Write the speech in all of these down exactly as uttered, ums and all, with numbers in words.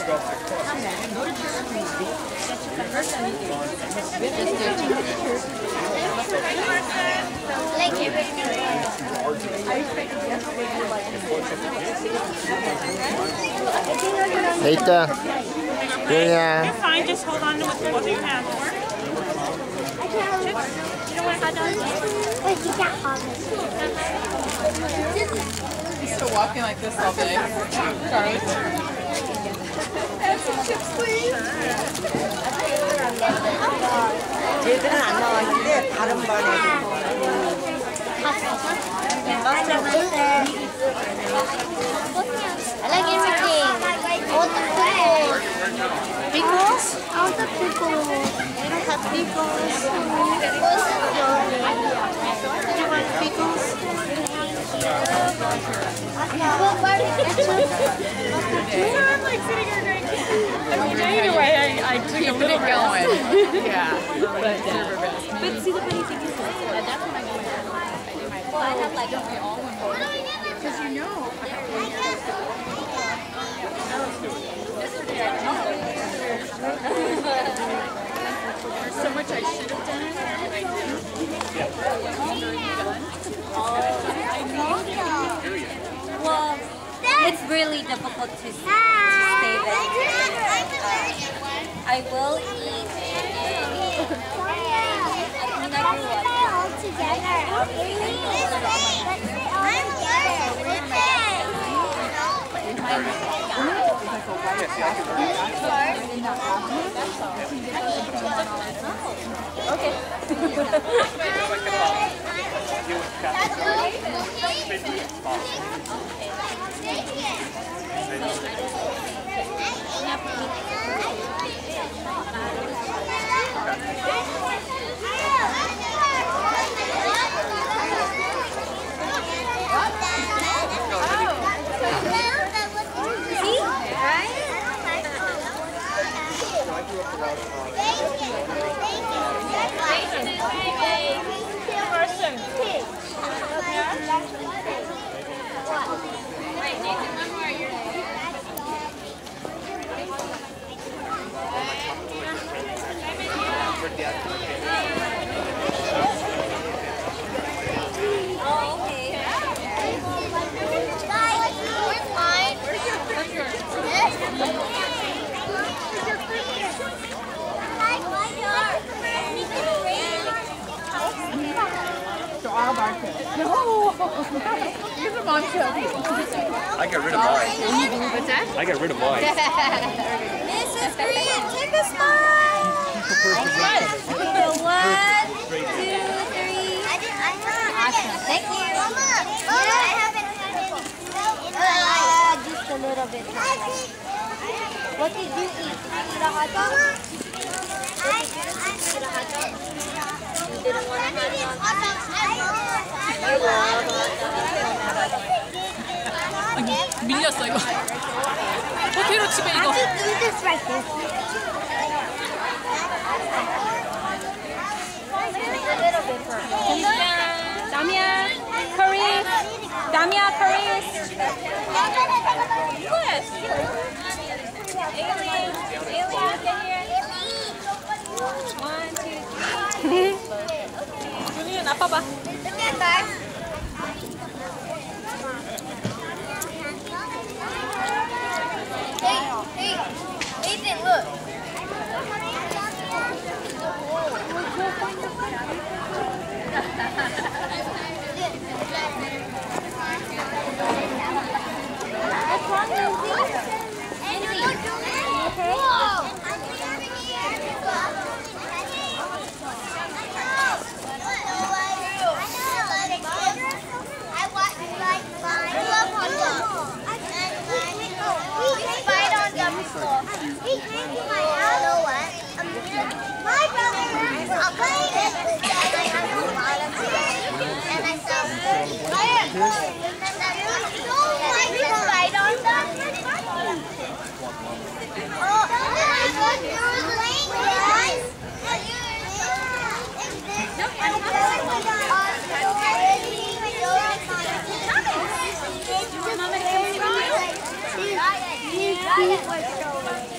Later. Yeah. You're fine, just hold on to it with both of your hands. You don't want to hot dog? Wait, you can't hog He's still walking like this all day. Charlie. Have some chips, please. 얘들은 안 나왔는데 다른 반에 I like everything. I want the pickles. Pickles? I want the pickles. I don't have pickles. What's the yummy? Do you want pickles? What part is ketchup? I'm like sitting here going, I mean, either way, I, I took a little going. Yeah. But, uh, but see, the funny thing is, uh, that's when I go to well, I have like because you know. There's so much I should have done, and I didn't. Well, it's really difficult to stay vegetarian. I will eat it. I mean, I grew up. All together. No! You're the mom show. I got rid of mine. What's that? I got rid of mine. Missus Green, take a smile. One, two, three. Awesome. Thank you. I haven't had any uh, just a little bit. What did you eat? Eat a hot dog? What did you eat? Eat a hot dog? You didn't want a hot dog? 아니, 밀렸어, 이거. 포테로 칩에 이거. I can do this right there. A little bit for her. Damia, curry. Damia, curry. Yes. Alien, alien, get here. One, two, three. 준이는 아빠 봐. Look at that. Hey, hey, Ethan, look. What's wrong, Lindsay? Okay. My brother is a pilot, and I have a lot of friends, and I saw fire. So much to ride on them. Oh, and I thought you were playing guys. And I feel like we got already. Mama,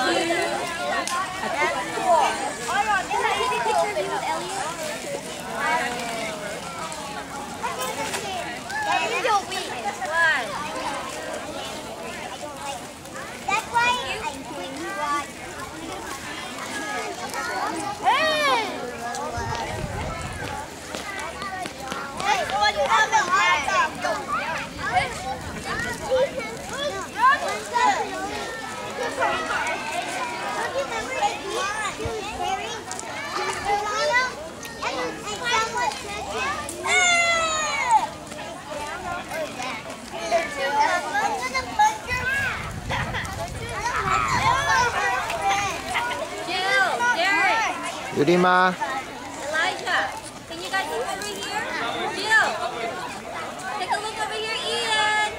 유리마. Elijah, can you guys look over here? Jill, take a look over here, Ian.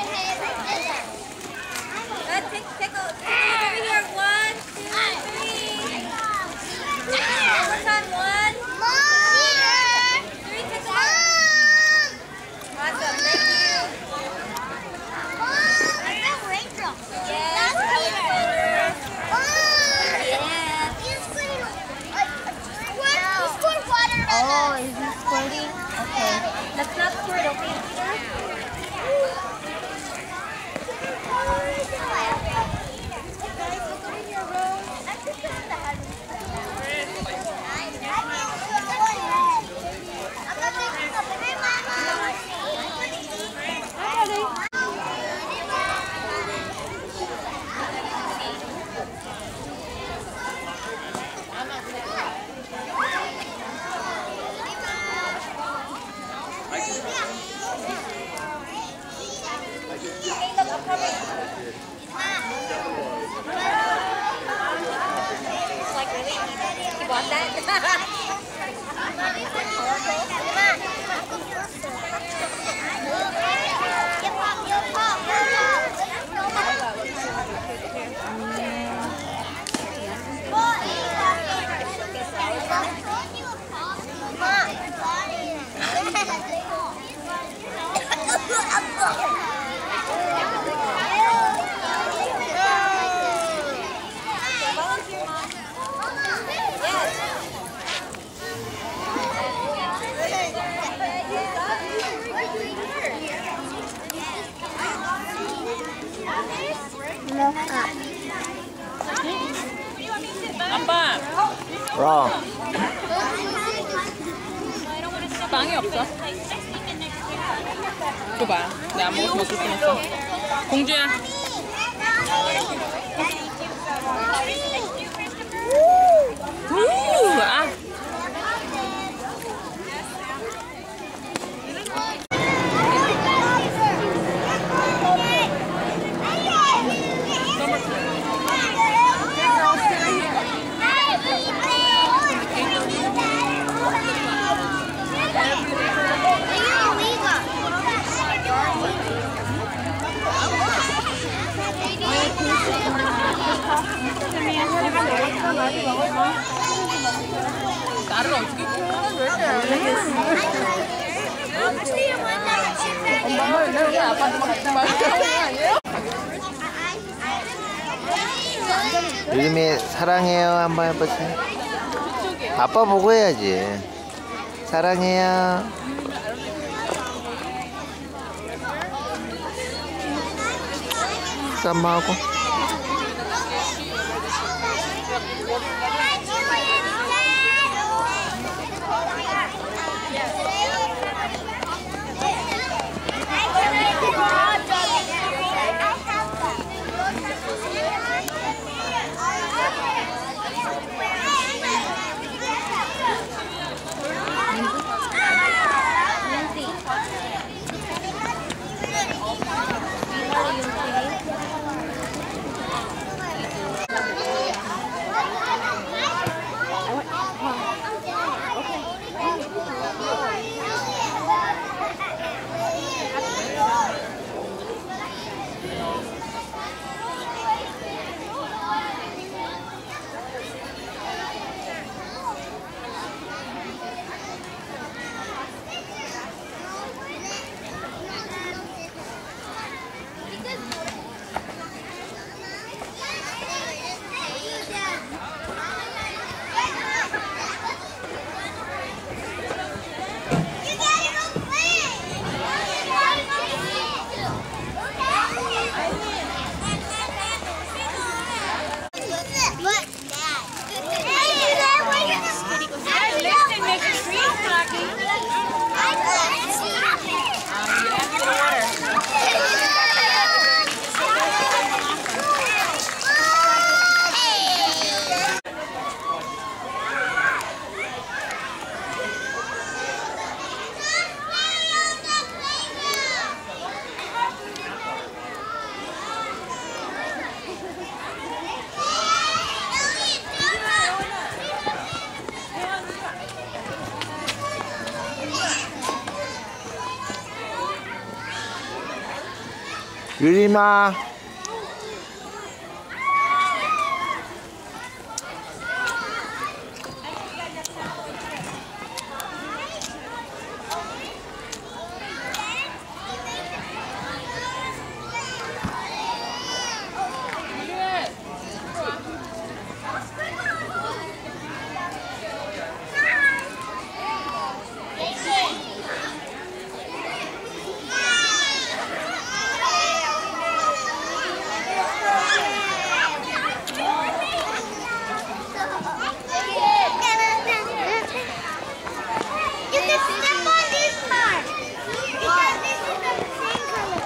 Let's take, take, a, take a look over here. One, two, three. One more time. One, two, three. Take a look. Awesome. Thank you. Yes, Oh, is he squirting? Okay. let's not squirt, okay? Like really? You want that? 아빠, 라. 빵이 없어? 줘봐. 내가 안 먹어서 먹을 뻔했어. 공주야. 우! 아. 나를 어떻게 키우는 왜 엄마 왜 아빠한테 갖다 말하는 거 아니에요? 유림이 사랑해요 한번 해보세요. 아빠 보고 해야지. 사랑해요. 쌈하고. 유림아. You can step on this part. Because this is the same color.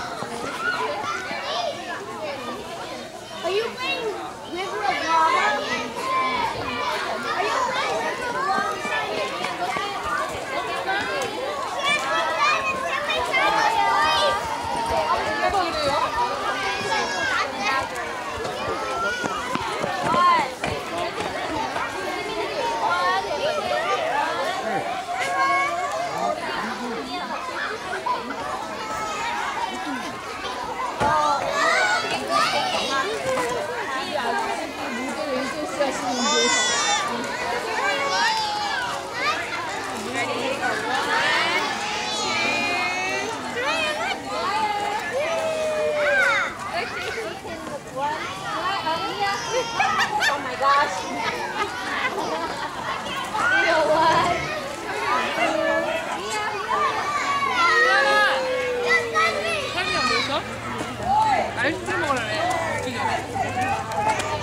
Are you playing River of Lava? Are you playing River of Lava? Oh my gosh. You know what? 사람이 안 보였어? 아이스크림 먹으라네. 기존에.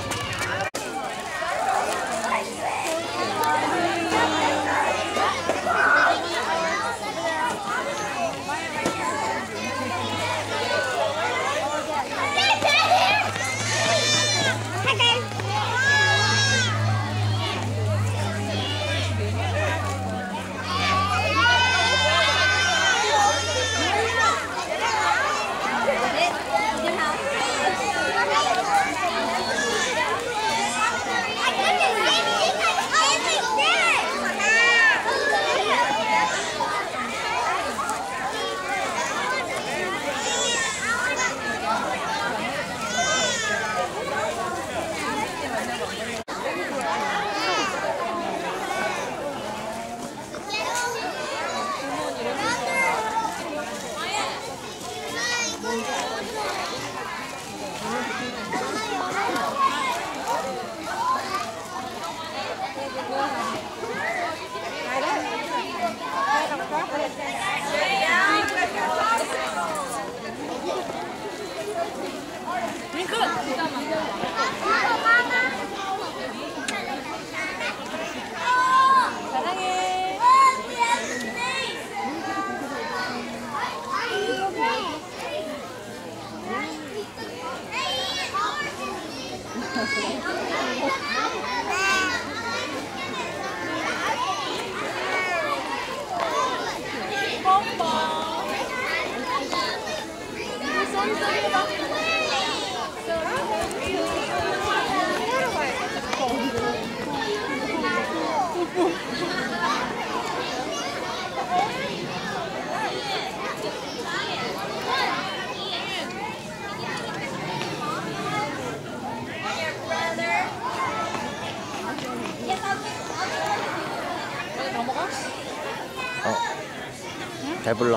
잘 불러.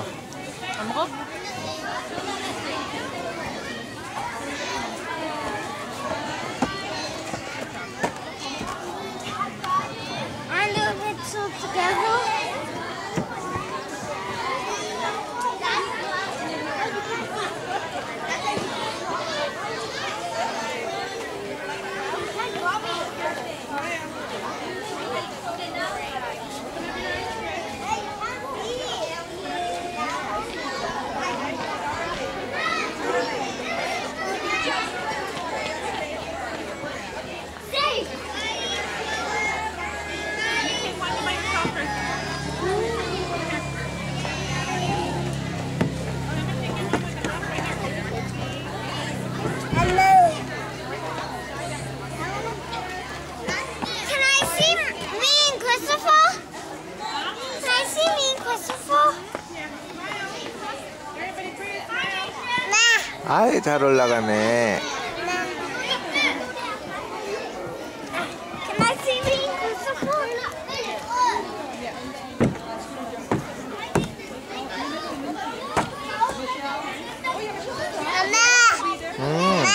안 먹어? I love it so together. Why do you make soccer? 아이, 잘 올라가네. Can I see me? 음.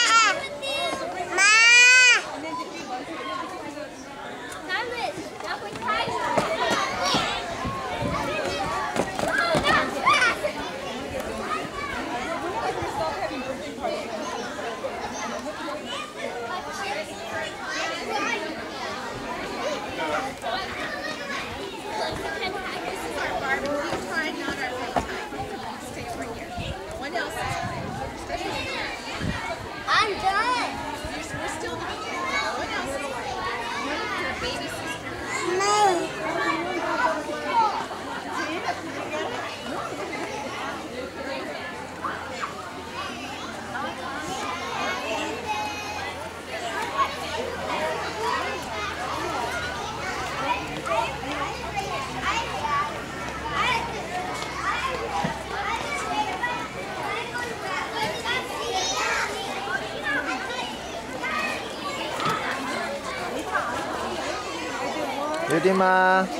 I'm done. No. 유림아,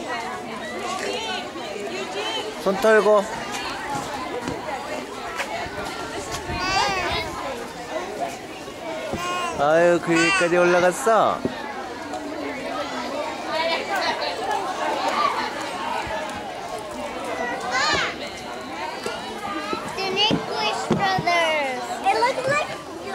손 털고. 아유, 그 위까지 올라갔어. The Nicholas brothers. It looks like.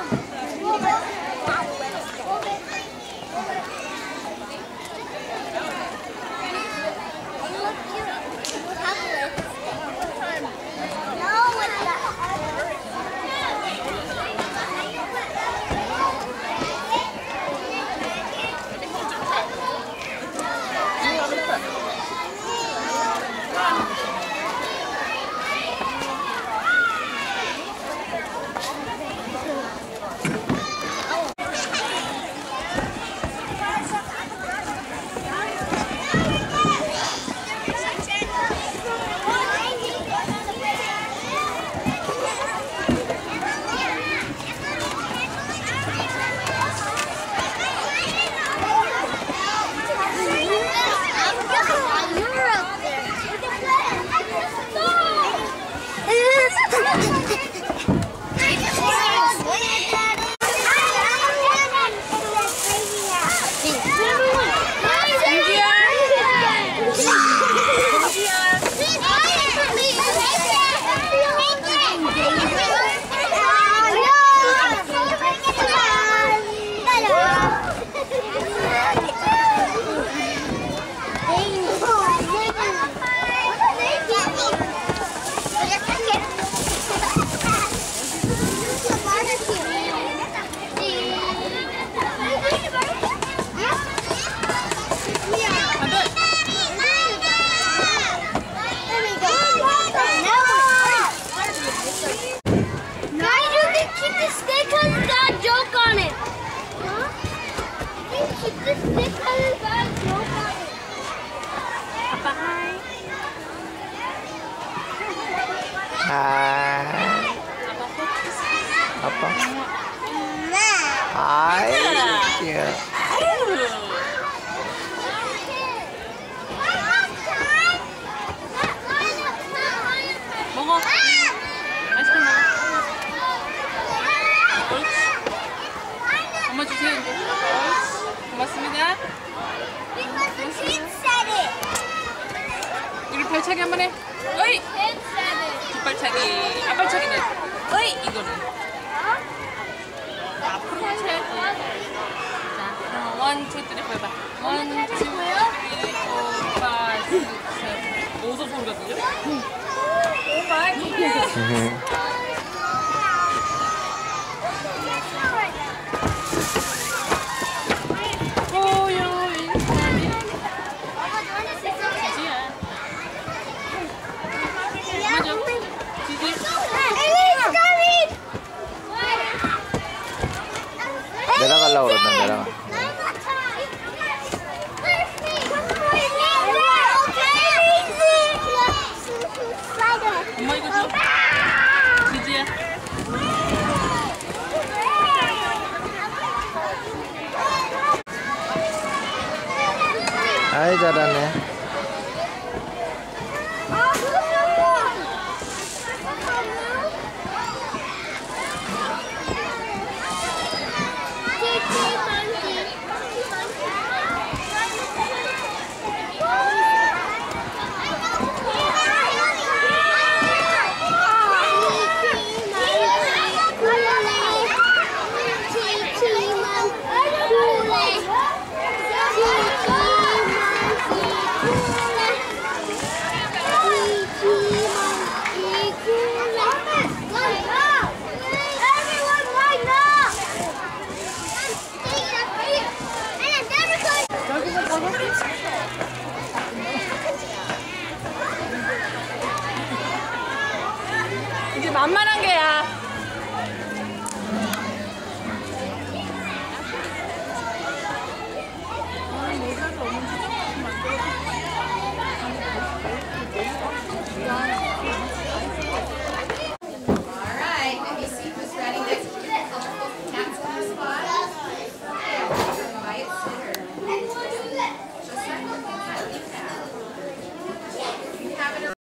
아, 아빠. 아이, 귀여워. 먹어. 아이스크림 먹어. 옳지. 엄마 주세요. 이제. 옳지. 고맙습니다. 우리 발차기 한번 해. 어이! 뒷발차기. 앞발차기는. 어이! 이거는. 앞으로 쳐. 자, 원, 투, 쓰리, 포 해봐. 원, 투, 쓰리, 포, 파이브, 식스, 세븐. 오소 소리가 들려? 오 마이 굿네스. 내려가려고 그러다 내려가. 엄마 이거 줘. 지지야. 아이 잘하네. 이제 만만한 게야.